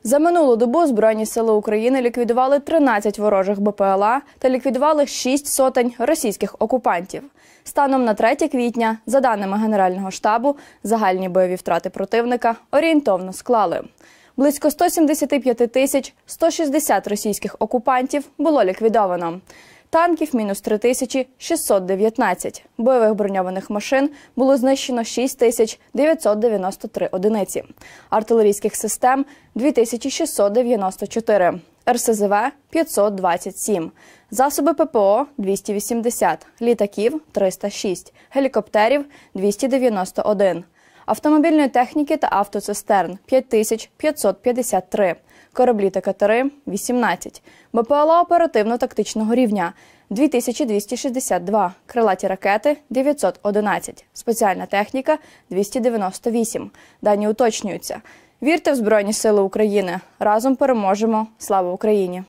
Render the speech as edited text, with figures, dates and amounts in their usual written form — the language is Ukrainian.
За минулу добу Збройні сили України ліквідували 13 ворожих БПЛА та ліквідували 6 сотень російських окупантів. Станом на 3 квітня, за даними Генерального штабу, загальні бойові втрати противника орієнтовно склали. Близько 175 тисяч 160 російських окупантів було ліквідовано. Танків – мінус 3619. Бойових броньованих машин було знищено 6993 одиниці. Артилерійських систем – 2694. РСЗВ – 527. Засоби ППО – 280. Літаків – 306. Гелікоптерів – 291. Автомобільної техніки та автоцистерн – 5553. Кораблі та катери – 18. БПЛА оперативно-тактичного рівня – 2262. Крилаті ракети – 911. Спеціальна техніка – 298. Дані уточнюються. Вірте в Збройні сили України. Разом переможемо. Слава Україні!